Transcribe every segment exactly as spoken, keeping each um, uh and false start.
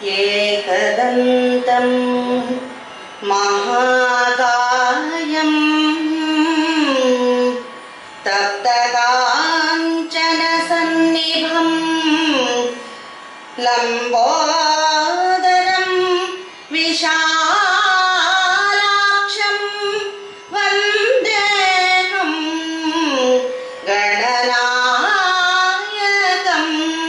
एकदन्तं महाकायं तप्तकाञ्चनसन्निभं लम्बोदरं विशालाक्षं वन्देऽहं गणनायकम्.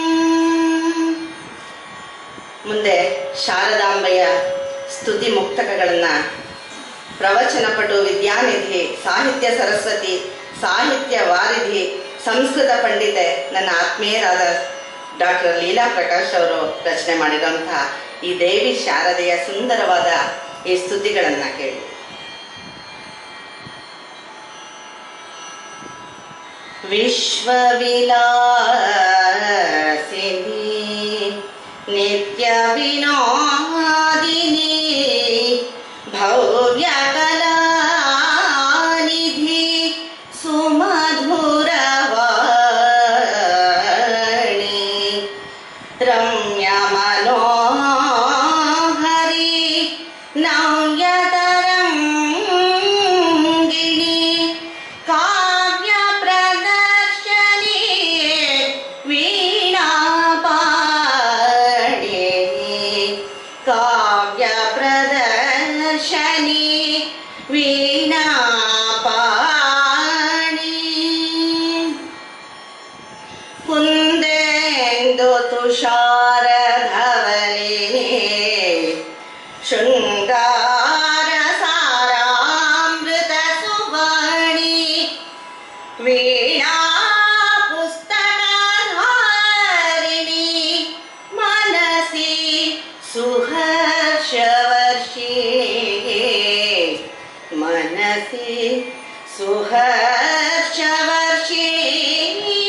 ಮುಂದೆ ಶಾರದಾಂಬೆಯ ಸ್ತುತಿ ಮುಕ್ತಕಗಳನ್ನು ಪ್ರವಚನ ಪಟು ವಿದ್ಯಾನಿಧಿ, ಸಾಹಿತ್ಯ ಸರಸ್ವತಿ, ಸಾಹಿತ್ಯ ವಾರಿಧಿ, ಸಂಸ್ಕೃತ ಪಂಡಿತೆ ನನ್ನ ಆತ್ಮೀಯರಾದ ಡಾಕ್ಟರ್ ಲೀಲಾ ಪ್ರಕಾಶ್ ಅವರು ರಚನೆ ಮಾಡಿರುವಂತಹ ಈ ದೇವಿ ಶಾರದೆಯ ಸುಂದರವಾದ ಈ ಸ್ತುತಿಗಳನ್ನು ಕೇಳಿ. ವಿಶ್ವವಿಲಾಸಿನಿ ನಿತ್ಯ ವಿನೋದಿನಿ ಭವ್ಯ ಕಲಾನಿಧಿ ಸುಮಧುರವಾಣಿ ರಮ್ಯ ಮನೋಹರಿ ನವ್ಯತರಂಗಿಣಿ ಕಾವ್ಯ ಪ್ರದರ್ಶನಿ ವೀಣಾ ಕಾವ್ಯ ಪ್ರದರ್ಶನಿ ವೀಣಾ ಪಾಣಿ ಕುಂದೇಂದು ತುಷಾರ ಧವಲಿನಿ ಶೃಂಗಾರ ಸಾರಾಮೃತ ಸುವರ್ಣಿ ವೀಣಾ ಪುಸ್ತಕಧಾರಿಣಿ ಮನಸಿ ಸುಹರ್ಷವರ್ಷಿಣಿ ಮನಸಿ ಸುಹರ್ಷವರ್ಷಿಣಿ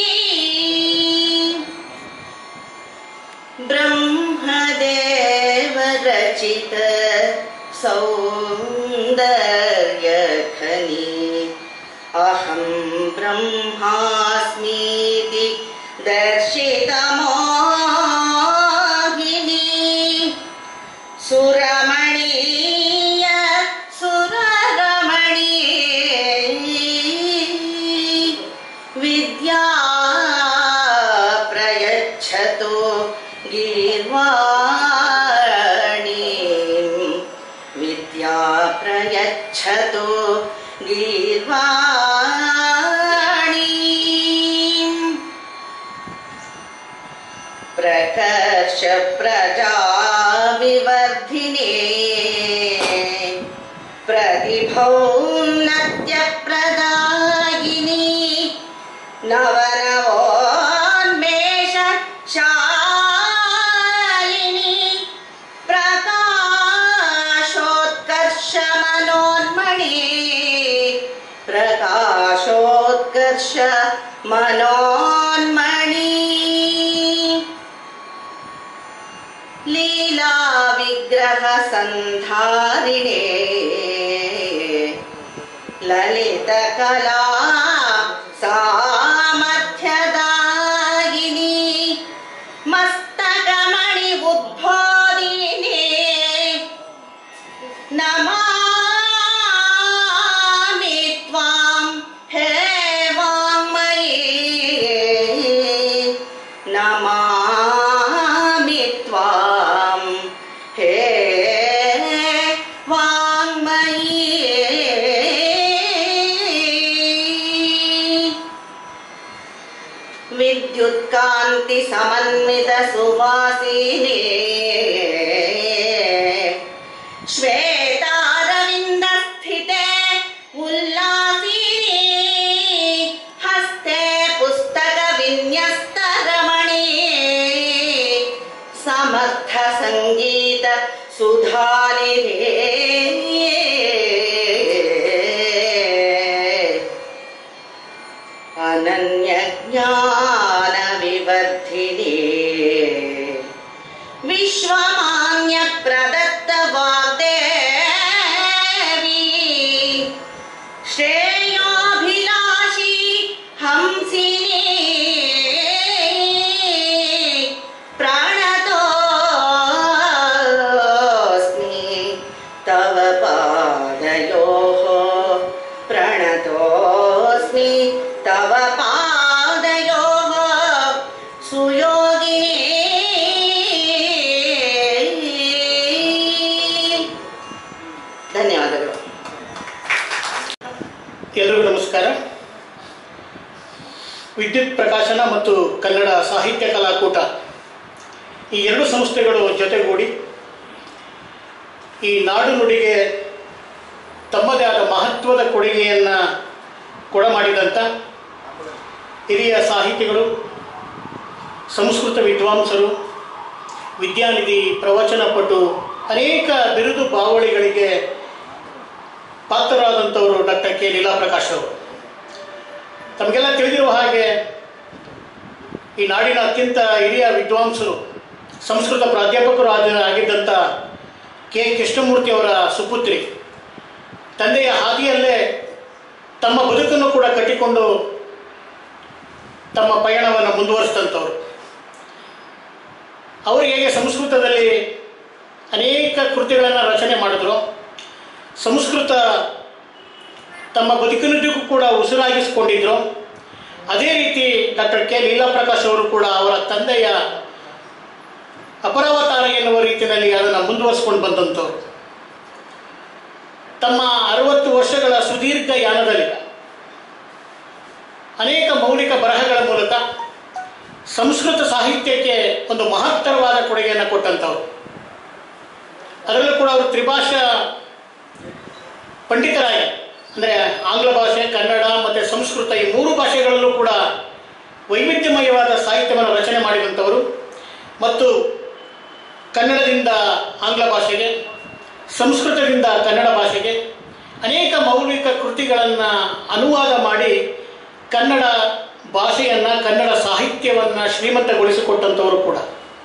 ಬ್ರಹ್ಮದೇವ ರಚಿತ ಸೌಂದರ್ಯ ಖನಿ ಅಹಂ ಬ್ರಹ್ಮಾಸ್ಮೀತಿ ದರ್ಶಿತ ಮೋಹಿನಿ ಸುರಮಣೀಯ ಸುರರಮಣಿ ವಿದ್ಯಾ ಪ್ರಯಚ್ಛತು ಗೀರ್ವಾಣಿ ವಿದ್ಯಾ ಪ್ರಯಚ್ಛತು ಗೀರ್ವಾಣಿ ಪ್ರಕರ್ಷ ಪ್ರಜಾ ವಿವರ್ಧಿನಿ ಪ್ರತಿಭೌನ್ನತ್ಯ ಪ್ರದಾಯಿನಿ ನವನವೋನ್ಮೇಷ ಶಾಲಿನಿ ಪ್ರಕಾಶೋತ್ಕರ್ಷ ಮನೋನ್ಮಣಿ ಪ್ರಕಾಶೋತ್ಕರ್ಷ ಮನೋನ್ಮಣಿ ಲೀಲಾ ವಿಗ್ರಹ ಸಂಧಾರಿಣೆ ಲಲಿತ ಕಲಾ ಸಾಮರ್ಥ್ಯದಾಯಿನಿ ಮಸ್ತಕಮಣಿ ಉದ್ಬೋಧಿನಿ ನಮಾಮಿ ತ್ವಾಂ ಹೇ ವಾಂಗ್ಮಯೀ ನಮಾಮಿ ತ್ವಾಂ ಹೇ ವಾಂಗ್ಮಯೀ ವಿದ್ಯುತ್ಕಾಂತಿ ಸಮನ್ವಿತ ಸುವಾಸಿನಿ ಶ್ವೇತಾರವಿಂದ ಸ್ಥಿತೆ ಉಲ್ಲಾಸಿನಿ ಹಸ್ತೆ ಪುಸ್ತಕ ವಿನ್ಯಸ್ತ ರಮಣಿ ಸಮರ್ಥ ಸಂಗೀತ ಸುಧಾನಿಧಿ ಅನನ್ಯ ಜ್ಞಾನ ವಿವರ್ಧಿನಿ ವಿಶ್ವಮಾನ್ಯ ಪ್ರದತ್ತ ವಾಗ್ದೇವಿ ಶ್ರೇಯೋಭಿಲಾಷಿ ಹಂಸಿನಿ ಪ್ರಾಣತೋ ತವ ಪಾದಯೋಃ ಪ್ರಣತೋಸ್ಮಿ ತವ ಪಾದಯೋಃ ಸುಯೋಗಿನೇ. ಧನ್ಯವಾದಗಳು. ಎಲ್ಲರಿಗೂ ನಮಸ್ಕಾರ. ವಿದ್ಯುತ್ ಪ್ರಕಾಶನ ಮತ್ತು ಕನ್ನಡ ಸಾಹಿತ್ಯ ಕಲಾಕೂಟ ಈ ಎರಡು ಸಂಸ್ಥೆಗಳು ಜೊತೆಗೂಡಿ ಈ ನಾಡು ನುಡಿಗೆ ತಮ್ಮದೇ ಆದ ಮಹತ್ವದ ಕೊಡುಗೆಯನ್ನು ಕೊಡಮಾಡಿದಂಥ ಹಿರಿಯ ಸಾಹಿತಿಗಳು, ಸಂಸ್ಕೃತ ವಿದ್ವಾಂಸರು, ವಿದ್ಯಾನಿಧಿ, ಪ್ರವಚನ ಪಟು, ಅನೇಕ ಬಿರುದು ಬಾವಳಿಗಳಿಗೆ ಪಾತ್ರರಾದಂಥವರು ಡಾಕ್ಟರ್ ಕೆ ಲೀಲಾ ಪ್ರಕಾಶ್ ಅವರು. ತಮಗೆಲ್ಲ ತಿಳಿದಿರುವ ಹಾಗೆ ಈ ನಾಡಿನ ಅತ್ಯಂತ ಹಿರಿಯ ವಿದ್ವಾಂಸರು, ಸಂಸ್ಕೃತ ಪ್ರಾಧ್ಯಾಪಕರು ಆದ ಆಗಿದ್ದಂಥ ಕೆ ಕೃಷ್ಣಮೂರ್ತಿ ಅವರ ಸುಪುತ್ರಿ, ತಂದೆಯ ಹಾದಿಯಲ್ಲೇ ತಮ್ಮ ಬದುಕನ್ನು ಕೂಡ ಕಟ್ಟಿಕೊಂಡು ತಮ್ಮ ಪಯಣವನ್ನು ಮುಂದುವರಿಸಿದಂಥವ್ರು. ಅವರು ಹೇಗೆ ಸಂಸ್ಕೃತದಲ್ಲಿ ಅನೇಕ ಕೃತಿಗಳನ್ನು ರಚನೆ ಮಾಡಿದ್ರು, ಸಂಸ್ಕೃತ ತಮ್ಮ ಬದುಕಿನಲ್ಲಿಗೂ ಕೂಡ ಉಸಿರಾಗಿಸಿಕೊಂಡಿದ್ರು, ಅದೇ ರೀತಿ ಡಾಕ್ಟರ್ ಕೆ ಲೀಲಾ ಪ್ರಕಾಶ್ ಅವರು ಕೂಡ ಅವರ ತಂದೆಯ ಅಪರಾವತಾರ ಎನ್ನುವ ರೀತಿಯಲ್ಲಿ ಅದನ್ನು ಮುಂದುವರಿಸಿಕೊಂಡು ಬಂದಂಥವ್ರು. ತಮ್ಮ ಅರವತ್ತು ವರ್ಷಗಳ ಸುದೀರ್ಘ ಯಾನದಲ್ಲಿ ಅನೇಕ ಮೌಲಿಕ ಬರಹಗಳ ಮೂಲಕ ಸಂಸ್ಕೃತ ಸಾಹಿತ್ಯಕ್ಕೆ ಒಂದು ಮಹತ್ತರವಾದ ಕೊಡುಗೆಯನ್ನು ಕೊಟ್ಟಂಥವ್ರು. ಅದರಲ್ಲೂ ಕೂಡ ಅವರು ತ್ರಿಭಾಷಾ ಪಂಡಿತರಾಗಿ, ಅಂದರೆ ಆಂಗ್ಲ ಭಾಷೆ, ಕನ್ನಡ ಮತ್ತು ಸಂಸ್ಕೃತ ಈ ಮೂರು ಭಾಷೆಗಳಲ್ಲೂ ಕೂಡ ವೈವಿಧ್ಯಮಯವಾದ ಸಾಹಿತ್ಯವನ್ನು ರಚನೆ ಮಾಡಿದಂಥವರು ಮತ್ತು ಕನ್ನಡದಿಂದ ಆಂಗ್ಲ ಭಾಷೆಗೆ, ಸಂಸ್ಕೃತದಿಂದ ಕನ್ನಡ ಭಾಷೆಗೆ ಅನೇಕ ಮೌಲಿಕ ಕೃತಿಗಳನ್ನು ಅನುವಾದ ಮಾಡಿ ಕನ್ನಡ ಭಾಷೆಯನ್ನು, ಕನ್ನಡ ಸಾಹಿತ್ಯವನ್ನು ಶ್ರೀಮಂತಗೊಳಿಸಿಕೊಟ್ಟಂಥವರು ಕೂಡ.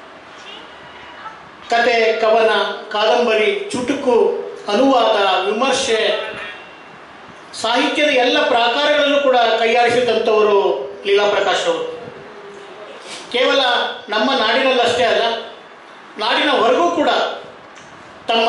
ಕತೆ, ಕವನ, ಕಾದಂಬರಿ, ಚುಟುಕು, ಅನುವಾದ, ವಿಮರ್ಶೆ, ಸಾಹಿತ್ಯದ ಎಲ್ಲ ಪ್ರಾಕಾರಗಳಲ್ಲೂ ಕೂಡ ಕೈಯಾಡಿಸಿದಂಥವರು ಲೀಲಾ ಪ್ರಕಾಶ್ ಅವರು. ಕೇವಲ ನಮ್ಮ ನಾಡಿನಲ್ಲಷ್ಟೇ ಅಲ್ಲ, ನಾಡಿನ ಹೊರಗೂ ಕೂಡ ತಮ್ಮ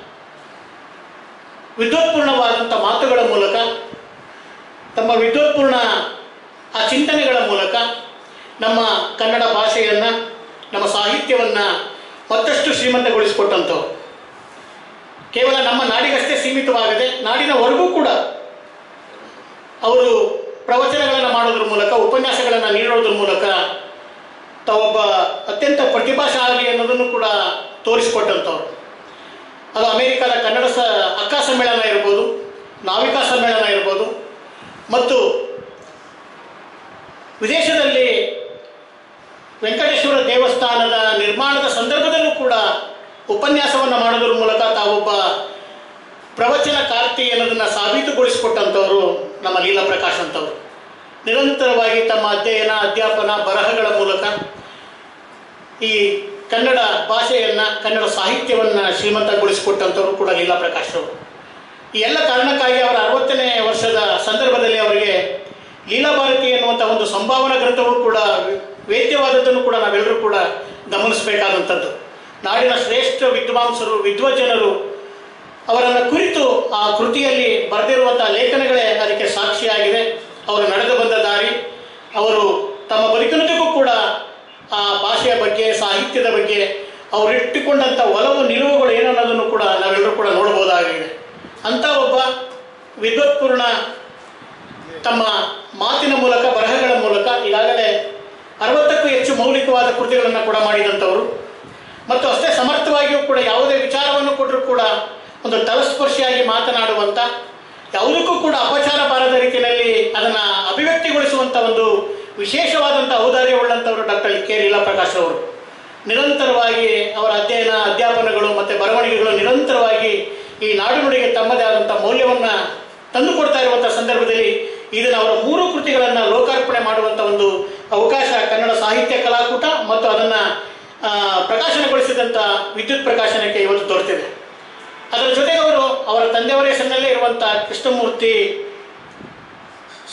ವಿದ್ವತ್ಪೂರ್ಣವಾದಂಥ ಮಾತುಗಳ ಮೂಲಕ, ತಮ್ಮ ವಿದ್ವತ್ಪೂರ್ಣ ಆ ಚಿಂತನೆಗಳ ಮೂಲಕ ನಮ್ಮ ಕನ್ನಡ ಭಾಷೆಯನ್ನು, ನಮ್ಮ ಸಾಹಿತ್ಯವನ್ನು ಮತ್ತಷ್ಟು ಶ್ರೀಮಂತಗೊಳಿಸಿಕೊಟ್ಟಂಥವ್ರು. ಕೇವಲ ನಮ್ಮ ನಾಡಿಗಷ್ಟೇ ಸೀಮಿತವಾಗದೆ ನಾಡಿನ ಹೊರಗೂ ಕೂಡ ಅವರು ಪ್ರವಚನಗಳನ್ನು ಮಾಡೋದ್ರ ಮೂಲಕ, ಉಪನ್ಯಾಸಗಳನ್ನು ನೀಡೋದ್ರ ಮೂಲಕ ತಾವೊಬ್ಬ ಅತ್ಯಂತ ಪ್ರತಿಭಾಶಾಲಿ ಅನ್ನೋದನ್ನು ಕೂಡ ತೋರಿಸಿಕೊಟ್ಟಂಥವ್ರು. ಅದು ಅಮೆರಿಕದ ಕನ್ನಡ ಸ ಅಕ್ಕಾ ಸಮ್ಮೇಳನ ಇರ್ಬೋದು, ನಾವಿಕಾ ಸಮ್ಮೇಳನ ಇರ್ಬೋದು, ಮತ್ತು ವಿದೇಶದಲ್ಲಿ ವೆಂಕಟೇಶ್ವರ ದೇವಸ್ಥಾನದ ನಿರ್ಮಾಣದ ಸಂದರ್ಭದಲ್ಲೂ ಕೂಡ ಉಪನ್ಯಾಸವನ್ನು ಮಾಡೋದ್ರ ಮೂಲಕ ತಾವೊಬ್ಬ ಪ್ರವಚನಕಾರ್ತಿ ಅನ್ನೋದನ್ನು ಸಾಬೀತುಗೊಳಿಸಿಕೊಟ್ಟಂಥವರು ನಮ್ಮ ಲೀಲಾ ಪ್ರಕಾಶ್ ಅಂತವರು. ನಿರಂತರವಾಗಿ ತಮ್ಮ ಅಧ್ಯಯನ, ಅಧ್ಯಾಪನ, ಬರಹಗಳ ಮೂಲಕ ಈ ಕನ್ನಡ ಭಾಷೆಯನ್ನು, ಕನ್ನಡ ಸಾಹಿತ್ಯವನ್ನು ಶ್ರೀಮಂತಗೊಳಿಸಿಕೊಟ್ಟಂಥವರು ಕೂಡ ಲೀಲಾ ಪ್ರಕಾಶ್ ಅವರು. ಈ ಎಲ್ಲ ಕಾರಣಕ್ಕಾಗಿ ಅವರ ಅರವತ್ತನೇ ವರ್ಷದ ಸಂದರ್ಭದಲ್ಲಿ ಅವರಿಗೆ ಲೀಲಾ ಭಾರತಿ ಎನ್ನುವಂಥ ಒಂದು ಸಂಭಾವನಾ ಗ್ರಂಥವು ಕೂಡ ವೇದ್ಯವಾದದ್ದನ್ನು ಕೂಡ ನಾವೆಲ್ಲರೂ ಕೂಡ ಗಮನಿಸಬೇಕಾದಂಥದ್ದು. ನಾಡಿನ ಶ್ರೇಷ್ಠ ವಿದ್ವಾಂಸರು, ವಿದ್ವಜ್ಜನರು ಅವರನ್ನು ಕುರಿತು ಆ ಕೃತಿಯಲ್ಲಿ ಬರೆದಿರುವಂಥ ಲೇಖನಗಳೇ ಅದಕ್ಕೆ ಸಾಕ್ಷಿಯಾಗಿದೆ. ಅವರು ನಡೆದು ಬಂದ ದಾರಿ, ಅವರು ತಮ್ಮ ಬದುಕಿನದಕ್ಕೂ ಕೂಡ ಆ ಭಾಷೆಯ ಬಗ್ಗೆ, ಸಾಹಿತ್ಯದ ಬಗ್ಗೆ ಅವರಿಟ್ಟುಕೊಂಡಂಥ ಒಲವು ನಿಲುವುಗಳು ಏನನ್ನೋದನ್ನು ಕೂಡ ನಾವೆಲ್ಲರೂ ಕೂಡ ನೋಡಬಹುದಾಗಿದೆ. ಅಂಥ ಒಬ್ಬ ವಿದ್ವತ್ಪೂರ್ಣ ತಮ್ಮ ಮಾತಿನ ಮೂಲಕ, ಬರಹಗಳ ಮೂಲಕ ಈಗಾಗಲೇ ಅರವತ್ತಕ್ಕೂ ಹೆಚ್ಚು ಮೌಲಿಕವಾದ ಕೃತಿಗಳನ್ನು ಕೂಡ ಮಾಡಿದಂಥವರು ಮತ್ತು ಅಷ್ಟೇ ಸಮರ್ಥವಾಗಿಯೂ ಕೂಡ ಯಾವುದೇ ವಿಚಾರವನ್ನು ಕೊಟ್ಟರೂ ಕೂಡ ಒಂದು ತಲಸ್ಪರ್ಶಿಯಾಗಿ ಮಾತನಾಡುವಂಥ, ಯಾವುದಕ್ಕೂ ಕೂಡ ಅಪಚಾರ ಬಾರದ ರೀತಿಯಲ್ಲಿ ಅದನ್ನು ಅಭಿವ್ಯಕ್ತಿಗೊಳಿಸುವಂಥ ಒಂದು ವಿಶೇಷವಾದಂಥ ಔದಾರ್ಯವುಳ್ಳಂಥವರು ಡಾಕ್ಟರ್ ಕೆ ಲೀಲಾ ಪ್ರಕಾಶ್ ಅವರು. ನಿರಂತರವಾಗಿ ಅವರ ಅಧ್ಯಯನ, ಅಧ್ಯಾಪನಗಳು ಮತ್ತು ಬರವಣಿಗೆಗಳು ನಿರಂತರವಾಗಿ ಈ ನಾಡು ನುಡಿಗೆ ತಮ್ಮದೇ ಆದಂಥ ಮೌಲ್ಯವನ್ನು ತಂದುಕೊಡ್ತಾ ಇರುವಂಥ ಸಂದರ್ಭದಲ್ಲಿ ಇದನ್ನು ಅವರ ಮೂರು ಕೃತಿಗಳನ್ನು ಲೋಕಾರ್ಪಣೆ ಮಾಡುವಂಥ ಒಂದು ಅವಕಾಶ ಕನ್ನಡ ಸಾಹಿತ್ಯ ಕಲಾಕೂಟ ಮತ್ತು ಅದನ್ನು ಪ್ರಕಾಶನಗೊಳಿಸಿದಂಥ ವಿದ್ಯುತ್ ಪ್ರಕಾಶನಕ್ಕೆ ಇವತ್ತು ದೊರೆತಿದೆ. ಅದರ ಜೊತೆಗೆ ಅವರು ಅವರ ತಂದೆಯವರ ಹೆಸರಿನಲ್ಲೇ ಇರುವಂಥ ಕೃಷ್ಣಮೂರ್ತಿ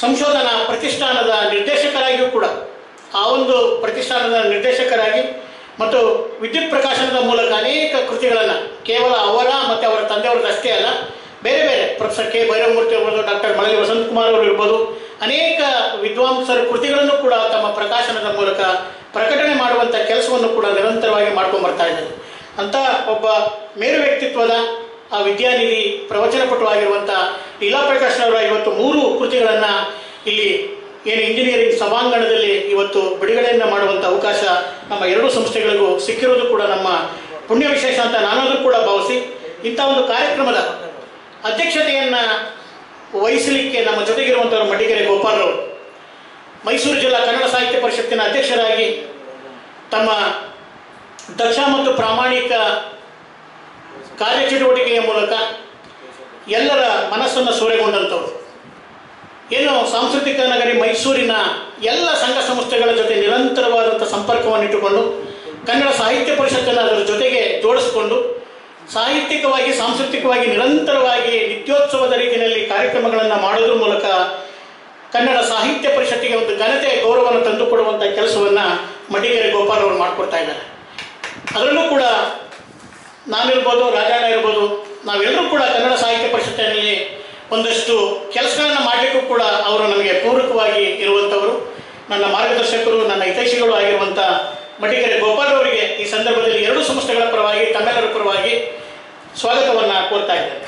ಸಂಶೋಧನಾ ಪ್ರತಿಷ್ಠಾನದ ನಿರ್ದೇಶಕರಾಗಿಯೂ ಕೂಡ, ಆ ಒಂದು ಪ್ರತಿಷ್ಠಾನದ ನಿರ್ದೇಶಕರಾಗಿ ಮತ್ತು ವಿದ್ಯುತ್ ಪ್ರಕಾಶನದ ಮೂಲಕ ಅನೇಕ ಕೃತಿಗಳನ್ನು ಕೇವಲ ಅವರ ಮತ್ತು ಅವರ ತಂದೆಯವ್ರದ್ದು ಅಷ್ಟೇ ಅಲ್ಲ, ಬೇರೆ ಬೇರೆ ಪ್ರೊಫೆಸರ್ ಕೆ ಭೈರವಮೂರ್ತಿ ಇರ್ಬೋದು, ಡಾಕ್ಟರ್ ಮಳಲಿ ವಸಂತಕುಮಾರ್ ಅವರು ಇರ್ಬೋದು, ಅನೇಕ ವಿದ್ವಾಂಸರ ಕೃತಿಗಳನ್ನು ಕೂಡ ತಮ್ಮ ಪ್ರಕಾಶನದ ಮೂಲಕ ಪ್ರಕಟಣೆ ಮಾಡುವಂಥ ಕೆಲಸವನ್ನು ಕೂಡ ನಿರಂತರವಾಗಿ ಮಾಡ್ಕೊಂಡು ಬರ್ತಾ ಇದ್ದಾರೆ. ಅಂತ ಒಬ್ಬ ಮೇರು ವ್ಯಕ್ತಿತ್ವದ ಆ ವಿದ್ಯಾನಿಧಿ ಪ್ರವಚನಪಟುವಾಗಿರುವಂಥ ಲೀಲಾ ಪ್ರಕಾಶ್ನವರ ಇವತ್ತು ಮೂರು ಕೃತಿಗಳನ್ನು ಇಲ್ಲಿ ಏನು ಇಂಜಿನಿಯರಿಂಗ್ ಸಭಾಂಗಣದಲ್ಲಿ ಇವತ್ತು ಬಿಡುಗಡೆಯನ್ನು ಮಾಡುವಂಥ ಅವಕಾಶ ನಮ್ಮ ಎರಡೂ ಸಂಸ್ಥೆಗಳಿಗೂ ಸಿಕ್ಕಿರೋದು ಕೂಡ ನಮ್ಮ ಪುಣ್ಯ ವಿಶೇಷ ಅಂತ ನಾನಾದರೂ ಕೂಡ ಭಾವಿಸಿ, ಇಂಥ ಒಂದು ಕಾರ್ಯಕ್ರಮದ ಅಧ್ಯಕ್ಷತೆಯನ್ನು ವಹಿಸಲಿಕ್ಕೆ ನಮ್ಮ ಜೊತೆಗಿರುವಂಥವ್ರು ಮಡಿಗೆರೆ ಗೋಪಾಲ್ರವರು, ಮೈಸೂರು ಜಿಲ್ಲಾ ಕನ್ನಡ ಸಾಹಿತ್ಯ ಪರಿಷತ್ತಿನ ಅಧ್ಯಕ್ಷರಾಗಿ ತಮ್ಮ ದಕ್ಷ ಮತ್ತು ಪ್ರಾಮಾಣಿಕ ಕಾರ್ಯಚಟುವಟಿಕೆಯ ಮೂಲಕ ಎಲ್ಲರ ಮನಸ್ಸನ್ನು ಸೂರೆಗೊಂಡಂಥವ್ರು. ಏನು ಸಾಂಸ್ಕೃತಿಕ ನಗರಿ ಮೈಸೂರಿನ ಎಲ್ಲ ಸಂಘ ಸಂಸ್ಥೆಗಳ ಜೊತೆ ನಿರಂತರವಾದಂಥ ಸಂಪರ್ಕವನ್ನು ಇಟ್ಟುಕೊಂಡು ಕನ್ನಡ ಸಾಹಿತ್ಯ ಪರಿಷತ್ತನ್ನು ಅದರ ಜೊತೆಗೆ ಜೋಡಿಸಿಕೊಂಡು ಸಾಹಿತ್ಯಿಕವಾಗಿ ಸಾಂಸ್ಕೃತಿಕವಾಗಿ ನಿರಂತರವಾಗಿ ನಿತ್ಯೋತ್ಸವದ ರೀತಿಯಲ್ಲಿ ಕಾರ್ಯಕ್ರಮಗಳನ್ನು ಮಾಡೋದ್ರ ಮೂಲಕ ಕನ್ನಡ ಸಾಹಿತ್ಯ ಪರಿಷತ್ತಿಗೆ ಒಂದು ಘನತೆ ಗೌರವವನ್ನು ತಂದುಕೊಡುವಂಥ ಕೆಲಸವನ್ನು ಮಡಿಗೆರೆ ಗೋಪಾಲ್ ಅವರು ಮಾಡಿಕೊಡ್ತಾ ಇದ್ದಾರೆ. ಅದರಲ್ಲೂ ಕೂಡ ನಾನಿರ್ಬೋದು, ರಾಜಣ್ಣ ಇರ್ಬೋದು, ನಾವೆಲ್ಲರೂ ಕೂಡ ಕನ್ನಡ ಸಾಹಿತ್ಯ ಪರಿಷತ್ತಿನಲ್ಲಿ ಒಂದಷ್ಟು ಕೆಲಸಗಳನ್ನು ಮಾಡಲಿಕ್ಕೂ ಕೂಡ ಅವರು ನಮಗೆ ಪೂರಕವಾಗಿ ಇರುವಂಥವರು, ನನ್ನ ಮಾರ್ಗದರ್ಶಕರು, ನನ್ನ ಹಿತೈಷಿಗಳು ಆಗಿರುವಂಥ ಮಡಿಗೆರೆ ಗೋಪಾಲ್ ಅವರಿಗೆ ಈ ಸಂದರ್ಭದಲ್ಲಿ ಎರಡು ಸಂಸ್ಥೆಗಳ ಪರವಾಗಿ ತಮ್ಮೆಲ್ಲರ ಪರವಾಗಿ ಸ್ವಾಗತವನ್ನು ಕೋರ್ತಾ ಇದ್ದೇನೆ.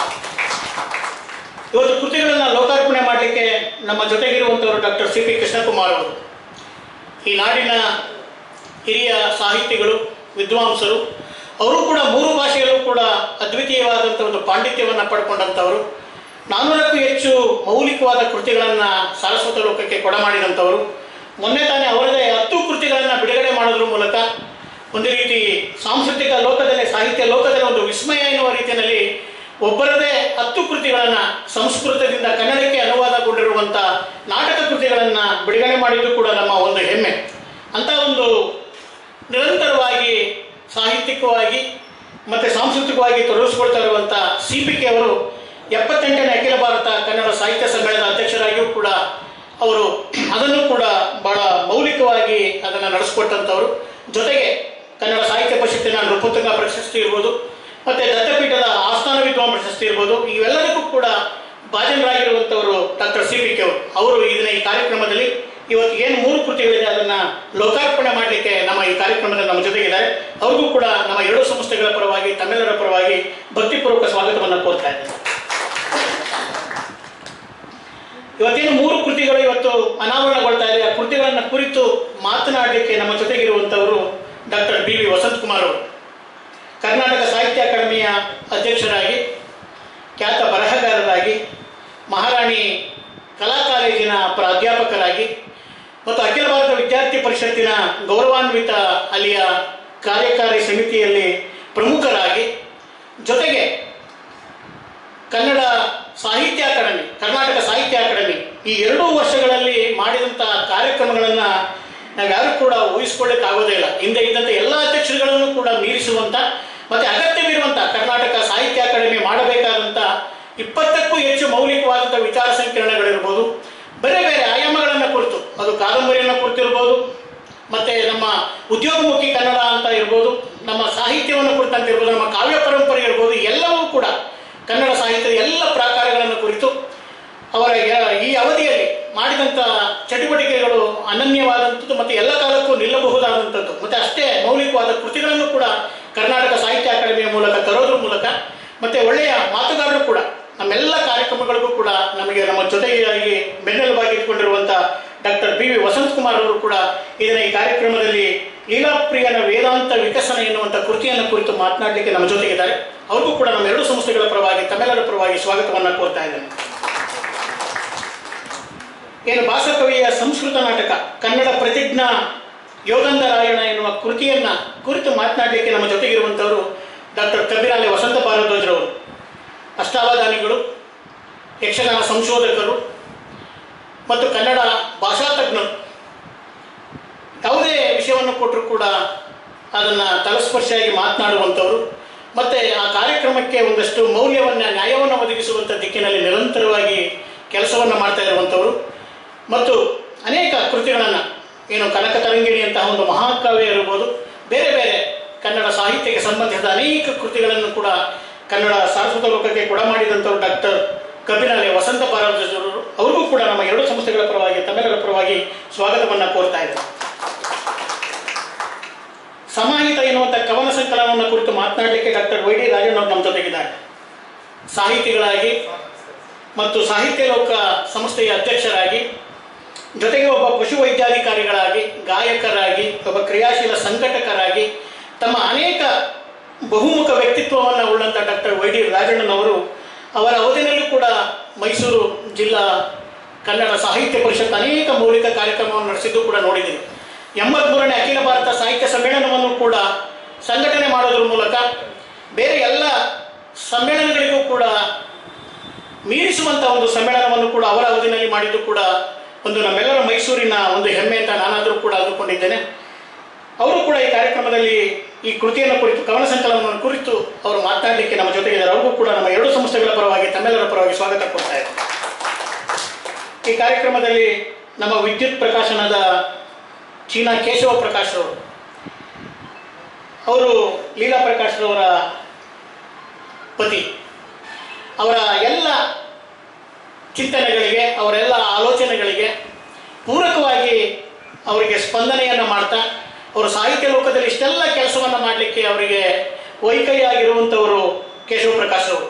ಇವತ್ತು ಕೃತಿಗಳನ್ನು ಲೋಕಾರ್ಪಣೆ ಮಾಡಲಿಕ್ಕೆ ನಮ್ಮ ಜೊತೆಗಿರುವಂಥವರು ಡಾಕ್ಟರ್ ಸಿ ಪಿ ಕೃಷ್ಣಕುಮಾರ್ ಅವರು, ಈ ನಾಡಿನ ಹಿರಿಯ ಸಾಹಿತಿಗಳು, ವಿದ್ವಾಂಸರು. ಅವರು ಕೂಡ ಮೂರು ಭಾಷೆಯಲ್ಲೂ ಕೂಡ ಅದ್ವಿತೀಯವಾದಂಥ ಒಂದು ಪಾಂಡಿತ್ಯವನ್ನು ಪಡ್ಕೊಂಡಂಥವರು, ನಾನ್ನೂರಕ್ಕೂ ಹೆಚ್ಚು ಮೌಲಿಕವಾದ ಕೃತಿಗಳನ್ನು ಸಾರಸ್ವತ ಲೋಕಕ್ಕೆ ಕೊಡಮಾಡಿದಂಥವರು. ಮೊನ್ನೆ ತಾನೇ ಅವರದೇ ಹತ್ತು ಕೃತಿಗಳನ್ನು ಬಿಡುಗಡೆ ಮಾಡೋದ್ರ ಮೂಲಕ ಒಂದು ರೀತಿ ಸಾಂಸ್ಕೃತಿಕ ಲೋಕದಲ್ಲಿ, ಸಾಹಿತ್ಯ ಲೋಕದಲ್ಲಿ ಒಂದು ವಿಸ್ಮಯ ಎನ್ನುವ ರೀತಿಯಲ್ಲಿ ಒಬ್ಬರದೇ ಹತ್ತು ಕೃತಿಗಳನ್ನು ಸಂಸ್ಕೃತದಿಂದ ಕನ್ನಡಕ್ಕೆ ಅನುವಾದಗೊಂಡಿರುವಂಥ ನಾಟಕ ಕೃತಿಗಳನ್ನು ಬಿಡುಗಡೆ ಮಾಡಿದ್ದು ಕೂಡ ನಮ್ಮ ಒಂದು ಹೆಮ್ಮೆ. ಅಂತ ಒಂದು ನಿರಂತರವಾಗಿ ಸಾಹಿತ್ಯಿಕವಾಗಿ ಮತ್ತು ಸಾಂಸ್ಕೃತಿಕವಾಗಿ ತೊಡಗಿಸ್ಕೊಳ್ತಾ ಇರುವಂಥ ಸಿ ಪಿ ಕೆ ಅವರು ಎಪ್ಪತ್ತೆಂಟನೇ ಅಖಿಲ ಭಾರತ ಕನ್ನಡ ಸಾಹಿತ್ಯ ಸಮ್ಮೇಳನದ ಅಧ್ಯಕ್ಷರಾಗಿಯೂ ಕೂಡ ಅವರು ಅದನ್ನು ಕೂಡ ಬಹಳ ಮೌಲಿಕವಾಗಿ ಅದನ್ನು ನಡೆಸ್ಕೊಟ್ಟಂಥವರು. ಜೊತೆಗೆ ಕನ್ನಡ ಸಾಹಿತ್ಯ ಪರಿಷತ್ತಿನ ನೃಪತುಂಗ ಪ್ರಶಸ್ತಿ ಇರ್ಬೋದು, ಮತ್ತು ದತ್ತಪೀಠದ ಆಸ್ಥಾನ ವಿದ್ವಾನ್ ಪ್ರಶಸ್ತಿ ಇರ್ಬೋದು, ಇವೆಲ್ಲದಕ್ಕೂ ಕೂಡ ಭಾಜನರಾಗಿರುವಂಥವರು ಡಾಕ್ಟರ್ ಸಿ ಪಿ ಕೆ ಅವರು. ಅವರು ಇದನ್ನ ಈ ಕಾರ್ಯಕ್ರಮದಲ್ಲಿ ಇವತ್ತು ಏನು ಮೂರು ಕೃತಿಗಳಿದೆ ಅದನ್ನು ಲೋಕಾರ್ಪಣೆ ಮಾಡಲಿಕ್ಕೆ ನಮ್ಮ ಈ ಕಾರ್ಯಕ್ರಮದಲ್ಲಿ ನಮ್ಮ ಜೊತೆಗಿದ್ದಾರೆ. ಅವ್ರಿಗೂ ಕೂಡ ನಮ್ಮ ಎರಡು ಸಂಸ್ಥೆಗಳ ಪರವಾಗಿ ತಮ್ಮೆಲ್ಲರ ಪರವಾಗಿ ಭಕ್ತಿಪೂರ್ವಕ ಸ್ವಾಗತವನ್ನು ಕೋರ್ತಾ ಇದ್ದಾರೆ. ಇವತ್ತೇನು ಮೂರು ಕೃತಿಗಳು ಇವತ್ತು ಅನಾವರಣಗೊಳ್ತಾ ಇದೆ, ಆ ಕೃತಿಗಳನ್ನು ಕುರಿತು ಮಾತನಾಡಲಿಕ್ಕೆ ನಮ್ಮ ಜೊತೆಗಿರುವಂಥವರು ಡಾಕ್ಟರ್ ಬಿ ವಿ ವಸಂತಕುಮಾರ್ ಅವರು, ಕರ್ನಾಟಕ ಸಾಹಿತ್ಯ ಅಕಾಡೆಮಿಯ ಅಧ್ಯಕ್ಷರಾಗಿ, ಖ್ಯಾತ ಬರಹಗಾರರಾಗಿ, ಮಹಾರಾಣಿ ಕಲಾ ಕಾಲೇಜಿನ ಪ್ರಾಧ್ಯಾಪಕರಾಗಿ ಮತ್ತು ಅಖಿಲ ಭಾರತ ವಿದ್ಯಾರ್ಥಿ ಪರಿಷತ್ತಿನ ಗೌರವಾನ್ವಿತ ಅಲ್ಲಿಯ ಕಾರ್ಯಕಾರಿ ಸಮಿತಿಯಲ್ಲಿ ಪ್ರಮುಖರಾಗಿ, ಜೊತೆಗೆ ಕನ್ನಡ ಸಾಹಿತ್ಯ ಅಕಾಡೆಮಿ, ಕರ್ನಾಟಕ ಸಾಹಿತ್ಯ ಅಕಾಡೆಮಿ ಈ ಎರಡೂ ವರ್ಷಗಳಲ್ಲಿ ಮಾಡಿದಂಥ ಕಾರ್ಯಕ್ರಮಗಳನ್ನು ನಾವ್ಯಾರು ಕೂಡ ಊಹಿಸ್ಕೊಳ್ಳಿಕ್ಕಾಗೋದೇ ಇಲ್ಲ. ಹಿಂದೆ ಇದ್ದಂಥ ಎಲ್ಲ ಅಧ್ಯಕ್ಷರುಗಳನ್ನು ಕೂಡ ಮೀರಿಸುವಂಥ ಮತ್ತು ಅಗತ್ಯವಿರುವಂಥ ಕರ್ನಾಟಕ ಸಾಹಿತ್ಯ ಅಕಾಡೆಮಿ ಮಾಡಬೇಕಾದಂಥ ಇಪ್ಪತ್ತಕ್ಕೂ ಹೆಚ್ಚು ಮೌಲಿಕವಾದಂಥ ವಿಚಾರ ಸಂಕಿರಣಗಳಿರ್ಬೋದು, ಬೇರೆ ಬೇರೆ ಆಯಾಮಗಳನ್ನು ಕುರಿತು, ಅದು ಕಾದಂಬರಿಯನ್ನು ಕುರಿತಿರ್ಬೋದು, ಮತ್ತು ನಮ್ಮ ಉದ್ಯೋಗಮುಖಿ ಕನ್ನಡ ಅಂತ ಇರ್ಬೋದು, ನಮ್ಮ ಸಾಹಿತ್ಯವನ್ನು ಕುರಿತಂತ ಇರ್ಬೋದು, ನಮ್ಮ ಕಾವ್ಯ ಪರಂಪರೆ ಇರ್ಬೋದು, ಎಲ್ಲವೂ ಕೂಡ ಕನ್ನಡ ಸಾಹಿತ್ಯದ ಎಲ್ಲ ಪ್ರಾಕಾರಗಳನ್ನು ಕುರಿತು ಅವರ ಈ ಅವಧಿಯಲ್ಲಿ ಮಾಡಿದಂಥ ಚಟುವಟಿಕೆಗಳು ಅನನ್ಯವಾದಂಥದ್ದು ಮತ್ತು ಎಲ್ಲ ಕಾಲಕ್ಕೂ ನಿಲ್ಲಬಹುದಾದಂಥದ್ದು, ಮತ್ತು ಅಷ್ಟೇ ಮೌಲಿಕವಾದ ಕೃತಿಗಳನ್ನು ಕೂಡ ಕರ್ನಾಟಕ ಸಾಹಿತ್ಯ ಅಕಾಡೆಮಿಯ ಮೂಲಕ ತರೋದ್ರ ಮೂಲಕ, ಮತ್ತು ಒಳ್ಳೆಯ ಮಾತುಗಾರರು ಕೂಡ ನಮ್ಮೆಲ್ಲ ಕಾರ್ಯಕ್ರಮಗಳಿಗೂ ಕೂಡ ನಮಗೆ ನಮ್ಮ ಜೊತೆಗಾಗಿ ಬೆನ್ನೆಲುಬಾಗಿ ಇಟ್ಕೊಂಡಿರುವಂಥ ಡಾಕ್ಟರ್ ಬಿ ವಿ ವಸಂತಕುಮಾರ್ ಅವರು ಕೂಡ ಇದನ್ನ ಈ ಕಾರ್ಯಕ್ರಮದಲ್ಲಿ ಲೀಲಾಪ್ರಿಯನ ವೇದಾಂತ ವಿಕಸನ ಎನ್ನುವಂಥ ಕೃತಿಯನ್ನು ಕುರಿತು ಮಾತನಾಡಲಿಕ್ಕೆ ನಮ್ಮ ಜೊತೆಗಿದ್ದಾರೆ. ಅವ್ರಿಗೂ ಕೂಡ ನಮ್ಮ ಎರಡು ಸಂಸ್ಥೆಗಳ ಪರವಾಗಿ ತಮ್ಮೆಲ್ಲರ ಪರವಾಗಿ ಸ್ವಾಗತವನ್ನು ಕೋರ್ತಾ ಇದ್ದೇನೆ. ಏನು ಭಾಷಾಕವಿಯ ಸಂಸ್ಕೃತ ನಾಟಕ ಕನ್ನಡ ಪ್ರತಿಜ್ಞಾ ಯೋಗಂಧರಾಯಣ ಎನ್ನುವ ಕೃತಿಯನ್ನ ಕುರಿತು ಮಾತನಾಡಲಿಕ್ಕೆ ನಮ್ಮ ಜೊತೆಗಿರುವಂಥವರು ಡಾಕ್ಟರ್ ಕಬ್ಬಿರಾಲೆ ವಸಂತ ಭಾರದ್ವಾಜರವರು, ಅಷ್ಟಾವಧಾನಿಗಳು, ಯಕ್ಷಗಾನ ಸಂಶೋಧಕರು ಮತ್ತು ಕನ್ನಡ ಭಾಷಾ ತಜ್ಞರು. ಯಾವುದೇ ವಿಷಯವನ್ನು ಕೊಟ್ಟರೂ ಕೂಡ ಅದನ್ನು ತಲಸ್ಪರ್ಶಿಯಾಗಿ ಮಾತನಾಡುವಂಥವರು, ಮತ್ತು ಆ ಕಾರ್ಯಕ್ರಮಕ್ಕೆ ಒಂದಷ್ಟು ಮೌಲ್ಯವನ್ನು, ನ್ಯಾಯವನ್ನು ಒದಗಿಸುವಂಥ ದಿಕ್ಕಿನಲ್ಲಿ ನಿರಂತರವಾಗಿ ಕೆಲಸವನ್ನು ಮಾಡ್ತಾ ಇರುವಂಥವರು, ಮತ್ತು ಅನೇಕ ಕೃತಿಗಳನ್ನು ಏನು ಕನಕ ತರಂಗಿಣಿಯಂತಹ ಒಂದು ಮಹಾಕಾವ್ಯ ಇರ್ಬೋದು, ಬೇರೆ ಬೇರೆ ಕನ್ನಡ ಸಾಹಿತ್ಯಕ್ಕೆ ಸಂಬಂಧಿಸಿದ ಅನೇಕ ಕೃತಿಗಳನ್ನು ಕೂಡ ಕನ್ನಡ ಸಾರಸ್ವತ ಲೋಕಕ್ಕೆ ಕೊಡ ಮಾಡಿದಂಥವ್ರು ಡಾಕ್ಟರ್ ಕಬ್ಬಿನಲೆ ವಸಂತ ಭಾರದ್ವಾಜರು. ಅವ್ರಿಗೂ ಕೂಡ ನಮ್ಮ ಎರಡು ಸಂಸ್ಥೆಗಳ ಪರವಾಗಿ ತಮ್ಮೆಲ್ಲರ ಪರವಾಗಿ ಸ್ವಾಗತವನ್ನು ಕೋರ್ತಾ ಇದ್ದಾರೆ. ಸಮಾಹಿತ ಎನ್ನುವಂಥ ಕವನ ಸಂಕಲನವನ್ನು ಕುರಿತು ಮಾತನಾಡಲಿಕ್ಕೆ ಡಾಕ್ಟರ್ ವೈ ಡಿ ರಾಜಣ್ಣ ಅವರು ನಮ್ಮ ಜೊತೆಗಿದ್ದಾರೆ. ಸಾಹಿತಿಗಳಾಗಿ ಮತ್ತು ಸಾಹಿತ್ಯ ಲೋಕ ಸಂಸ್ಥೆಯ ಅಧ್ಯಕ್ಷರಾಗಿ, ಜೊತೆಗೆ ಒಬ್ಬ ಪಶುವೈದ್ಯಾಧಿಕಾರಿಗಳಾಗಿ, ಗಾಯಕರಾಗಿ, ಒಬ್ಬ ಕ್ರಿಯಾಶೀಲ ಸಂಘಟಕರಾಗಿ ತಮ್ಮ ಅನೇಕ ಬಹುಮುಖ ವ್ಯಕ್ತಿತ್ವವನ್ನು ಉಳ್ಳಂಥ ಡಾಕ್ಟರ್ ವೈ ಡಿ ರಾಜಣ್ಣನವರು ಅವರ ಅವಧಿನಲ್ಲೂ ಕೂಡ ಮೈಸೂರು ಜಿಲ್ಲಾ ಕನ್ನಡ ಸಾಹಿತ್ಯ ಪರಿಷತ್ ಅನೇಕ ಮೌಲಿಕ ಕಾರ್ಯಕ್ರಮವನ್ನು ನಡೆಸಿದ್ದು ಕೂಡ ನೋಡಿದ್ದೀವಿ. ಎಂಬತ್ಮೂರನೇ ಅಖಿಲ ಭಾರತ ಸಾಹಿತ್ಯ ಸಮ್ಮೇಳನವನ್ನು ಕೂಡ ಸಂಘಟನೆ ಮಾಡೋದ್ರ ಮೂಲಕ ಬೇರೆ ಎಲ್ಲ ಸಮ್ಮೇಳನಗಳಿಗೂ ಕೂಡ ಮೀರಿಸುವಂಥ ಒಂದು ಸಮ್ಮೇಳನವನ್ನು ಕೂಡ ಅವರ ಅವಧಿನಲ್ಲಿ ಮಾಡಿದ್ದು ಕೂಡ ಒಂದು ನಮ್ಮೆಲ್ಲರ ಮೈಸೂರಿನ ಒಂದು ಹೆಮ್ಮೆ ಅಂತ ನಾನಾದರೂ ಕೂಡ ಅಂದುಕೊಂಡಿದ್ದೇನೆ. ಅವರು ಕೂಡ ಈ ಕಾರ್ಯಕ್ರಮದಲ್ಲಿ ಈ ಕೃತಿಯನ್ನು ಕುರಿತು, ಕವನ ಸಂಕಲನವನ್ನು ಕುರಿತು ಅವರು ಮಾತನಾಡಲಿಕ್ಕೆ ನಮ್ಮ ಜೊತೆಗಿದ್ದಾರೆ. ಅವ್ರಿಗೂ ಕೂಡ ನಮ್ಮ ಎರಡು ಸಂಸ್ಥೆಗಳ ಪರವಾಗಿ ತಮ್ಮೆಲ್ಲರ ಪರವಾಗಿ ಸ್ವಾಗತ ಕೊಡ್ತಾ ಇದ್ದಾರೆ. ಈ ಕಾರ್ಯಕ್ರಮದಲ್ಲಿ ನಮ್ಮ ವಿದ್ಯುತ್ ಪ್ರಕಾಶನದ ಚೀನಾ ಕೇಶವ ಪ್ರಕಾಶ್ ಅವರು ಅವರು ಲೀಲಾ ಪ್ರಕಾಶ್ ಅವರ ಪತಿ. ಅವರ ಎಲ್ಲ ಚಿಂತನೆಗಳಿಗೆ, ಅವರೆಲ್ಲ ಆಲೋಚನೆಗಳಿಗೆ ಪೂರಕವಾಗಿ ಅವರಿಗೆ ಸ್ಪಂದನೆಯನ್ನು ಮಾಡ್ತಾ, ಅವರು ಸಾಹಿತ್ಯ ಲೋಕದಲ್ಲಿ ಇಷ್ಟೆಲ್ಲ ಕೆಲಸವನ್ನು ಮಾಡಲಿಕ್ಕೆ ಅವರಿಗೆ ವೈಕೈಯಾಗಿರುವಂಥವರು ಕೇಶವ ಪ್ರಕಾಶ್ ಅವರು.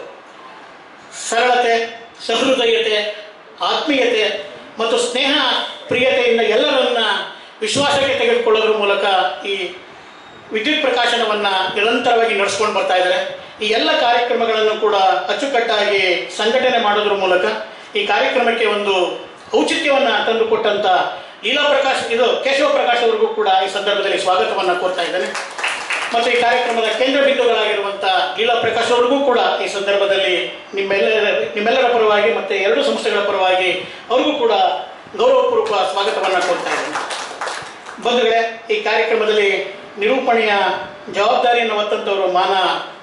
ಸರಳತೆ, ಸಹೃದಯತೆ, ಆತ್ಮೀಯತೆ ಮತ್ತು ಸ್ನೇಹ ಪ್ರಿಯತೆಯಿಂದ ಎಲ್ಲರನ್ನ ವಿಶ್ವಾಸಕ್ಕೆ ತೆಗೆದುಕೊಳ್ಳೋದ್ರ ಮೂಲಕ ಈ ವಿದ್ಯುತ್ ಪ್ರಕಾಶನವನ್ನು ನಿರಂತರವಾಗಿ ನಡೆಸ್ಕೊಂಡು ಬರ್ತಾ ಇದ್ದಾರೆ. ಈ ಎಲ್ಲ ಕಾರ್ಯಕ್ರಮಗಳನ್ನು ಕೂಡ ಅಚ್ಚುಕಟ್ಟಾಗಿ ಸಂಘಟನೆ ಮಾಡೋದ್ರ ಮೂಲಕ ಈ ಕಾರ್ಯಕ್ರಮಕ್ಕೆ ಒಂದು ಔಚಿತ್ಯವನ್ನು ತಂದುಕೊಟ್ಟಂಥ ಲೀಲಾ ಪ್ರಕಾಶ್ ಇದು ಕೇಶವ ಪ್ರಕಾಶ್ ಅವರಿಗೂ ಕೂಡ ಈ ಸಂದರ್ಭದಲ್ಲಿ ಸ್ವಾಗತವನ್ನು ಕೋರ್ತಾ ಇದ್ದೇನೆ. ಮತ್ತು ಈ ಕಾರ್ಯಕ್ರಮದ ಕೇಂದ್ರ ಬಿಂದುಗಳಾಗಿರುವಂಥ ಲೀಲಾ ಪ್ರಕಾಶ್ ಅವರಿಗೂ ಕೂಡ ಈ ಸಂದರ್ಭದಲ್ಲಿ ನಿಮ್ಮೆಲ್ಲರ ನಿಮ್ಮೆಲ್ಲರ ಪರವಾಗಿ ಮತ್ತು ಎರಡು ಸಂಸ್ಥೆಗಳ ಪರವಾಗಿ ಅವ್ರಿಗೂ ಕೂಡ ಗೌರವಪೂರ್ವಕ ಸ್ವಾಗತವನ್ನು ಕೋರ್ತಾ ಇದ್ದೇನೆ. ಬಂಧುಗಳೇ, ಈ ಕಾರ್ಯಕ್ರಮದಲ್ಲಿ ನಿರೂಪಣೆಯ ಜವಾಬ್ದಾರಿಯನ್ನು ಹೊತ್ತಂಥವರು ಮಾನ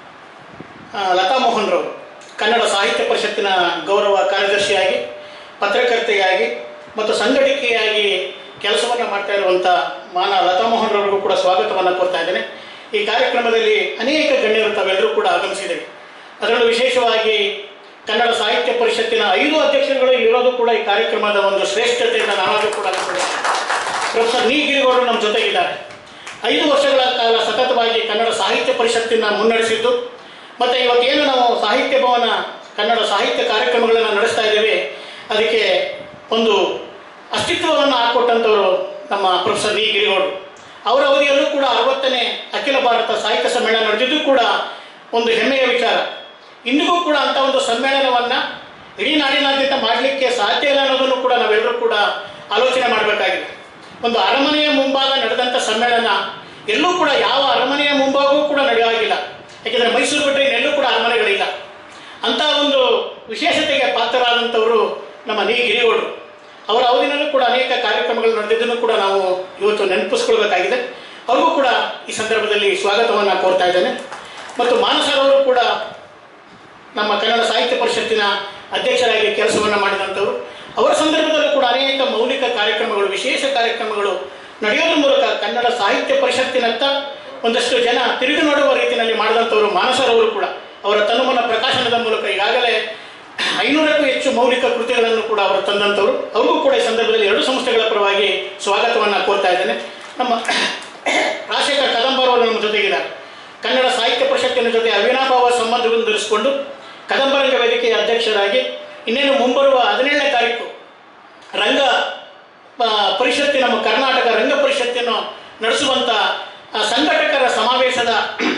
ಲತಾ ಮೋಹನ್ ರವರು, ಕನ್ನಡ ಸಾಹಿತ್ಯ ಪರಿಷತ್ತಿನ ಗೌರವ ಕಾರ್ಯದರ್ಶಿಯಾಗಿ, ಪತ್ರಕರ್ತೆಯಾಗಿ ಮತ್ತು ಸಂಘಟಕಿಯಾಗಿ ಕೆಲಸವನ್ನು ಮಾಡ್ತಾ ಇರುವಂಥ ಮಾನ ಲತಾ ಮೋಹನ್ ರವರಿಗೂ ಕೂಡ ಸ್ವಾಗತವನ್ನು ಕೋರ್ತಾ ಇದ್ದೇನೆ. ಈ ಕಾರ್ಯಕ್ರಮದಲ್ಲಿ ಅನೇಕ ಗಣ್ಯರು ತಾವೆಲ್ಲರೂ ಕೂಡ ಆಗಮಿಸಿದ್ದೇವೆ. ಅದರಲ್ಲೂ ವಿಶೇಷವಾಗಿ ಕನ್ನಡ ಸಾಹಿತ್ಯ ಪರಿಷತ್ತಿನ ಐದು ಅಧ್ಯಕ್ಷರುಗಳು ಇರೋದು ಕೂಡ ಈ ಕಾರ್ಯಕ್ರಮದ ಒಂದು ಶ್ರೇಷ್ಠತೆಯಿಂದ ನಾನಾದರೂ ಕೂಡ ಪ್ರೊಫೆಸರ್ ನೀ ಗಿರಿಗೌಡರು ನಮ್ಮ ಜೊತೆಗಿದ್ದಾರೆ. ಐದು ವರ್ಷಗಳ ಕಾಲ ಸತತವಾಗಿ ಕನ್ನಡ ಸಾಹಿತ್ಯ ಪರಿಷತ್ತಿನ ಮುನ್ನಡೆಸಿದ್ದು ಮತ್ತು ಇವತ್ತೇನು ನಾವು ಸಾಹಿತ್ಯ ಭವನ ಕನ್ನಡ ಸಾಹಿತ್ಯ ಕಾರ್ಯಕ್ರಮಗಳನ್ನು ನಡೆಸ್ತಾ ಇದ್ದೇವೆ, ಅದಕ್ಕೆ ಒಂದು ಅಸ್ತಿತ್ವವನ್ನು ಹಾಕೊಟ್ಟಂಥವರು ನಮ್ಮ ಪ್ರೊಫೆಸರ್ ನೀ ಗಿರಿಗೌಡರು. ಅವರ ಅವಧಿಯಲ್ಲೂ ಕೂಡ ಅರವತ್ತನೇ ಅಖಿಲ ಭಾರತ ಸಾಹಿತ್ಯ ಸಮ್ಮೇಳನ ನಡೆದಿದ್ದು ಕೂಡ ಒಂದು ಹೆಮ್ಮೆಯ ವಿಚಾರ. ಇಂದಿಗೂ ಕೂಡ ಅಂಥ ಒಂದು ಸಮ್ಮೇಳನವನ್ನು ಇಡೀ ನಾಡಿನಾದ್ಯಂತ ಮಾಡಲಿಕ್ಕೆ ಸಾಧ್ಯ ಇಲ್ಲ ಅನ್ನೋದನ್ನು ಕೂಡ ನಾವೆಲ್ಲರೂ ಕೂಡ ಆಲೋಚನೆ ಮಾಡಬೇಕಾಗಿದೆ. ಒಂದು ಅರಮನೆಯ ಮುಂಭಾಗ ನಡೆದಂಥ ಸಮ್ಮೇಳನ ಎಲ್ಲೂ ಕೂಡ ಯಾವ ಅರಮನೆಯ ಮುಂಭಾಗವೂ ಕೂಡ ನಡೆಯುವಾಗಿಲ್ಲ. ಯಾಕೆಂದರೆ ಮೈಸೂರು ಬಿಟ್ಟರೆ ಇನ್ನೆಲ್ಲೂ ಕೂಡ ಅರಮನೆಗಳಿಲ್ಲ. ಅಂಥ ಒಂದು ವಿಶೇಷತೆಗೆ ಪಾತ್ರರಾದಂಥವರು ನಮ್ಮ ನೀ ಗಿರಿಗೌಡರು. ಅವರ ಅವಧಿನಲ್ಲೂ ಕೂಡ ಅನೇಕ ಕಾರ್ಯಕ್ರಮಗಳು ನಡೆದಿದ್ದನ್ನು ಕೂಡ ನಾವು ಇವತ್ತು ನೆನಪಿಸ್ಕೊಳ್ಬೇಕಾಗಿದೆ. ಅವ್ರಿಗೂ ಕೂಡ ಈ ಸಂದರ್ಭದಲ್ಲಿ ಸ್ವಾಗತವನ್ನು ಕೋರ್ತಾ ಇದ್ದೇನೆ. ಮತ್ತು ಮಾನಸರವರು ಕೂಡ ನಮ್ಮ ಕನ್ನಡ ಸಾಹಿತ್ಯ ಪರಿಷತ್ತಿನ ಅಧ್ಯಕ್ಷರಾಗಿ ಕೆಲಸವನ್ನು ಮಾಡಿದಂಥವರು. ಅವರ ಸಂದರ್ಭದಲ್ಲೂ ಕೂಡ ಅನೇಕ ಮೌಲಿಕ ಕಾರ್ಯಕ್ರಮಗಳು, ವಿಶೇಷ ಕಾರ್ಯಕ್ರಮಗಳು ನಡೆಯೋದ್ರ ಮೂಲಕ ಕನ್ನಡ ಸಾಹಿತ್ಯ ಪರಿಷತ್ತಿನತ್ತ ಒಂದಷ್ಟು ಜನ ತಿರುಗಿ ನೋಡುವ ರೀತಿಯಲ್ಲಿ ಮಾಡಿದಂಥವರು ಮಾನಸರವರು ಕೂಡ. ಅವರ ತನುಮನ ಪ್ರಕಾಶನದ ಮೂಲಕ ಈಗಾಗಲೇ ಐನೂರಕ್ಕೂ ಹೆಚ್ಚು ಮೌಲಿಕ ಕೃತಿಗಳನ್ನು ಕೂಡ ಅವರು ತಂದಂಥವರು. ಅವ್ರಿಗೂ ಕೂಡ ಈ ಸಂದರ್ಭದಲ್ಲಿ ಎರಡು ಸಂಸ್ಥೆಗಳ ಪರವಾಗಿ ಸ್ವಾಗತವನ್ನು ಕೋರ್ತಾ ಇದ್ದೇನೆ. ನಮ್ಮ ರಾಜಶೇಖರ್ ಕದಂಬರ್ ಅವರು ನಮ್ಮ ಜೊತೆಗಿದ್ದಾರೆ. ಕನ್ನಡ ಸಾಹಿತ್ಯ ಪರಿಷತ್ತಿನ ಜೊತೆ ಅವಿನಾಭಾವ ಸಂಬಂಧವನ್ನು ಧರಿಸಿಕೊಂಡು ಕದಂಬರಂಗ ವೇದಿಕೆಯ ಅಧ್ಯಕ್ಷರಾಗಿ ಇನ್ನೇನು ಮುಂಬರುವ ಹದಿನೇಳನೇ ತಾರೀಕು ರಂಗ ಪರಿಷತ್ತಿನ ನಮ್ಮ ಕರ್ನಾಟಕ ರಂಗ ಪರಿಷತ್ತನ್ನು ನಡೆಸುವಂಥ ಸಂಘಟಕರ ಸಮಾವೇಶದ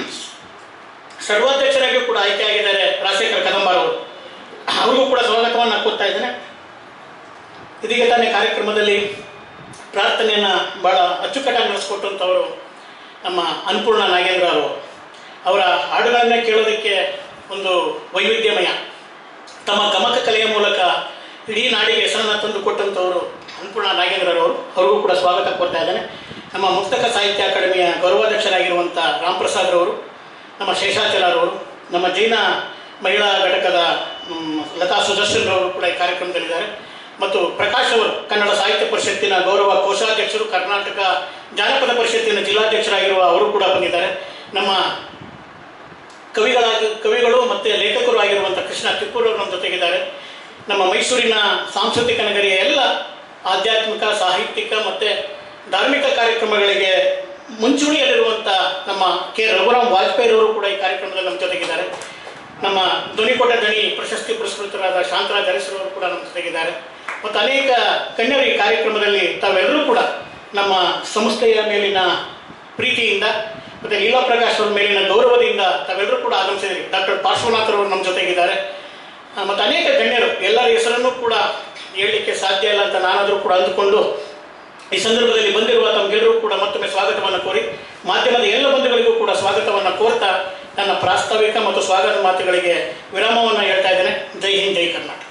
ಸರ್ವಾಧ್ಯಕ್ಷರಾಗಿಯೂ ಕೂಡ ಆಯ್ಕೆಯಾಗಿದ್ದಾರೆ ರಾಜಶೇಖರ್ ಕದಂಬರ್ ಅವರು. ಅವ್ರಿಗೂ ಕೂಡ ಸ್ವಾಗತವನ್ನು ಕೋರ್ತಾ ಇದ್ದೇನೆ. ಇದೀಗ ತಾನೇ ಕಾರ್ಯಕ್ರಮದಲ್ಲಿ ಪ್ರಾರ್ಥನೆಯನ್ನು ಭಾಳ ಅಚ್ಚುಕಟ್ಟಾಗಿ ನಡೆಸ್ಕೊಟ್ಟಂಥವರು ನಮ್ಮ ಅನ್ನಪೂರ್ಣ ನಾಗೇಂದ್ರ ಅವರು. ಅವರ ಹಾಡುಗಳನ್ನೇ ಕೇಳೋದಕ್ಕೆ ಒಂದು ವೈವಿಧ್ಯಮಯ, ತಮ್ಮ ಗಮಕ ಕಲೆಯ ಮೂಲಕ ಇಡೀ ನಾಡಿಗೆ ಹೆಸರನ್ನು ತಂದು ಕೊಟ್ಟಂಥವರು ಅನ್ನಪೂರ್ಣ ನಾಗೇಂದ್ರರವರು. ಅವ್ರಿಗೂ ಕೂಡ ಸ್ವಾಗತ ಕೋರ್ತಾ ಇದ್ದೇನೆ. ನಮ್ಮ ಮುಕ್ತಕ ಸಾಹಿತ್ಯ ಅಕಾಡೆಮಿಯ ಗೌರವಾಧ್ಯಕ್ಷರಾಗಿರುವಂಥ ರಾಮ್ ಪ್ರಸಾದ್ ರವರು, ನಮ್ಮ ಶೇಷಾಚಲರವರು, ನಮ್ಮ ಜೈನ ಮಹಿಳಾ ಘಟಕದ ಲತಾ ಸುದರ್ಶನ್ ರವರು ಕೂಡ ಈ ಕಾರ್ಯಕ್ರಮದಲ್ಲಿದ್ದಾರೆ. ಮತ್ತು ಪ್ರಕಾಶ್ ಅವರು ಕನ್ನಡ ಸಾಹಿತ್ಯ ಪರಿಷತ್ತಿನ ಗೌರವ ಕೋಶಾಧ್ಯಕ್ಷರು, ಕರ್ನಾಟಕ ಜಾನಪದ ಪರಿಷತ್ತಿನ ಜಿಲ್ಲಾಧ್ಯಕ್ಷರಾಗಿರುವ ಅವರು ಕೂಡ ಬಂದಿದ್ದಾರೆ. ನಮ್ಮ ಕವಿಗಳಾಗಿ ಕವಿಗಳು ಮತ್ತು ಲೇಖಕರು ಆಗಿರುವಂಥ ಕೃಷ್ಣ ಕಿಪ್ಪೂರ್ ಅವರು ನಮ್ಮ ಜೊತೆಗಿದ್ದಾರೆ. ನಮ್ಮ ಮೈಸೂರಿನ ಸಾಂಸ್ಕೃತಿಕ ನಗರಿಯ ಎಲ್ಲ ಆಧ್ಯಾತ್ಮಿಕ, ಸಾಹಿತ್ಯಿಕ ಮತ್ತು ಧಾರ್ಮಿಕ ಕಾರ್ಯಕ್ರಮಗಳಿಗೆ ಮುಂಚೂಣಿಯಲ್ಲಿರುವಂಥ ನಮ್ಮ ಕೆ ರಘುರಾಮ್ ವಾಜಪೇಯಿ ಅವರು ಕೂಡ ಈ ಕಾರ್ಯಕ್ರಮದಲ್ಲಿ ನಮ್ಮ ಜೊತೆಗಿದ್ದಾರೆ. ನಮ್ಮ ಧ್ವನಿಕೋಟ ದಣಿ ಪ್ರಶಸ್ತಿ ಪುರಸ್ಕೃತರಾದ ಶಾಂತರಾಜ್ ಅರಸರವರು ಕೂಡ ನಮ್ಮ ಜೊತೆಗಿದ್ದಾರೆ. ಮತ್ತು ಅನೇಕ ಕನ್ಯರು ಈ ಕಾರ್ಯಕ್ರಮದಲ್ಲಿ ತಾವೆಲ್ಲರೂ ಕೂಡ ನಮ್ಮ ಸಂಸ್ಥೆಯ ಮೇಲಿನ ಪ್ರೀತಿಯಿಂದ ಮತ್ತು ಲೀಲಾ ಪ್ರಕಾಶ್ ಅವರ ಮೇಲಿನ ಗೌರವದಿಂದ ತಾವೆಲ್ಲರೂ ಕೂಡ ಆಗಮಿಸಿದ್ರಿ. ಡಾಕ್ಟರ್ ಪಾರ್ಶ್ವನಾಥರವರು ನಮ್ಮ ಜೊತೆಗಿದ್ದಾರೆ. ಮತ್ತು ಅನೇಕ ಗಣ್ಯರು, ಎಲ್ಲರ ಹೆಸರನ್ನು ಕೂಡ ಹೇಳಲಿಕ್ಕೆ ಸಾಧ್ಯ ಇಲ್ಲ ಅಂತ ನಾನಾದರೂ ಕೂಡ ಅಂದುಕೊಂಡು ಈ ಸಂದರ್ಭದಲ್ಲಿ ಬಂದಿರುವ ತಮಗೆಲ್ಲರೂ ಕೂಡ ಮತ್ತೊಮ್ಮೆ ಸ್ವಾಗತವನ್ನು ಕೋರಿ, ಮಾಧ್ಯಮದ ಎಲ್ಲ ಬಂಧುಗಳಿಗೂ ಕೂಡ ಸ್ವಾಗತವನ್ನು ಕೋರ್ತಾ ನನ್ನ ಪ್ರಾಸ್ತಾವಿಕ ಮತ್ತು ಸ್ವಾಗತ ಮಾತುಗಳಿಗೆ ವಿರಾಮವನ್ನು ಹೇಳ್ತಾ ಇದ್ದೇನೆ. ಜೈ ಹಿಂದ್, ಜೈ ಕರ್ನಾಟಕ.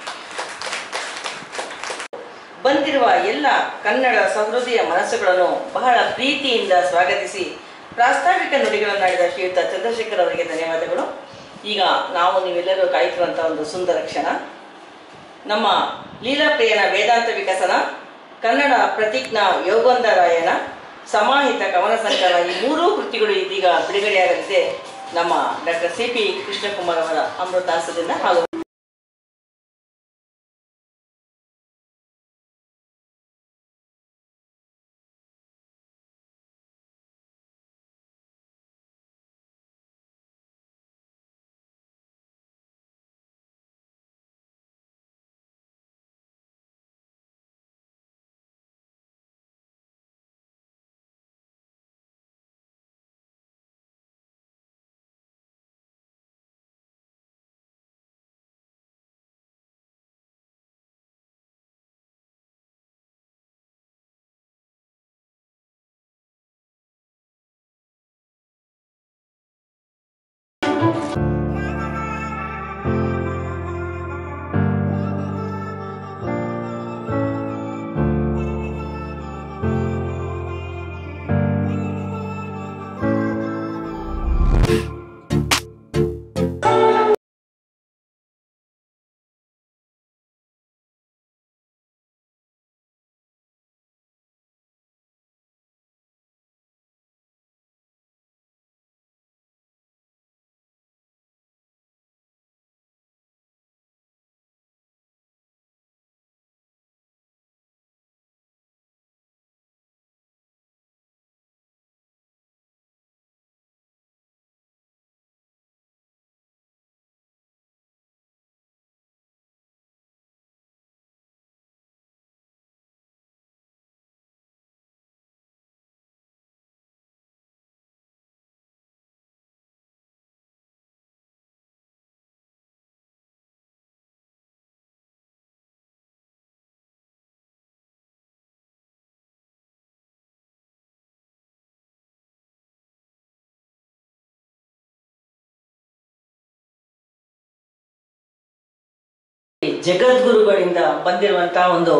ಬಂದಿರುವ ಎಲ್ಲ ಕನ್ನಡ ಸಹೃದಯ ಮನಸ್ಸುಗಳನ್ನು ಬಹಳ ಪ್ರೀತಿಯಿಂದ ಸ್ವಾಗತಿಸಿ ಪ್ರಾಸ್ತಾವಿಕ ನುಡಿಗಳನ್ನಾಡಿದ ಶ್ರೀಯುತ ಚಂದ್ರಶೇಖರ್ ಅವರಿಗೆ ಧನ್ಯವಾದಗಳು. ಈಗ ನಾವು ನೀವೆಲ್ಲರೂ ಕಾಯ್ತಿರುವಂಥ ಒಂದು ಸುಂದರ ಕ್ಷಣ, ನಮ್ಮ ಲೀಲಾಪ್ರಿಯನ ವೇದಾಂತ ವಿಕಸನ, ಕನ್ನಡ ಪ್ರತಿಜ್ಞಾ ಯೋಗೋಂದರಾಯಣ, ಸಮಾಹಿತ ಕವನ ಸಂಕಲನ, ಈ ಮೂರೂ ಕೃತಿಗಳು ಇದೀಗ ಬಿಡುಗಡೆಯಾಗಲಿದೆ ನಮ್ಮ ಡಾಕ್ಟರ್ ಸಿ ಪಿ ಕೃಷ್ಣಕುಮಾರ್ ಅವರ ಅಮೃತಾಸದಿಂದ. ಹಾಗೂ ಜಗದ್ಗುರುಗಳಿಂದ ಬಂದಿರುವಂತಹ ಒಂದು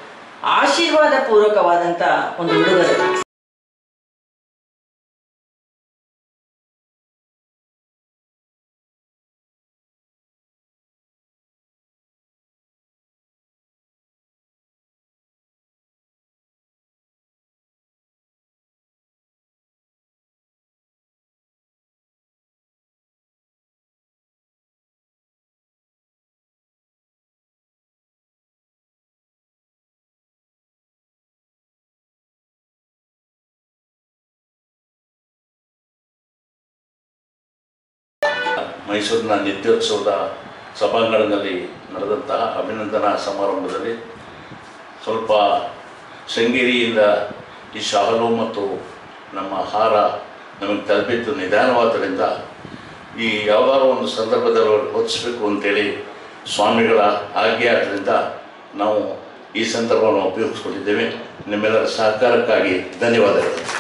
ಆಶೀರ್ವಾದ ಪೂರ್ವಕವಾದಂತ ಒಂದು ಉಡುಗೊರೆ. ಮೈಸೂರಿನ ನಿತ್ಯೋತ್ಸವದ ಸಭಾಂಗಣದಲ್ಲಿ ನಡೆದಂತಹ ಅಭಿನಂದನಾ ಸಮಾರಂಭದಲ್ಲಿ ಸ್ವಲ್ಪ ಶೃಂಗೇರಿಯಿಂದ ಈ ಶಾಲು ಮತ್ತು ನಮ್ಮ ಹಾರ ನಮಗೆ ತಲುಪಿದ್ದು ನಿಧಾನವಾದ್ದರಿಂದ ಈ ಯಾವುದಾದ್ರು ಒಂದು ಸಂದರ್ಭದಲ್ಲಿ ಹೊತ್ತಿಸಬೇಕು ಅಂತೇಳಿ ಸ್ವಾಮಿಗಳ ಆಜ್ಞೆ ಆದ್ದರಿಂದ ನಾವು ಈ ಸಂದರ್ಭವನ್ನು ಉಪಯೋಗಿಸ್ಕೊಂಡಿದ್ದೇವೆ. ನಿಮ್ಮೆಲ್ಲರ ಸಹಕಾರಕ್ಕಾಗಿ ಧನ್ಯವಾದಗಳು.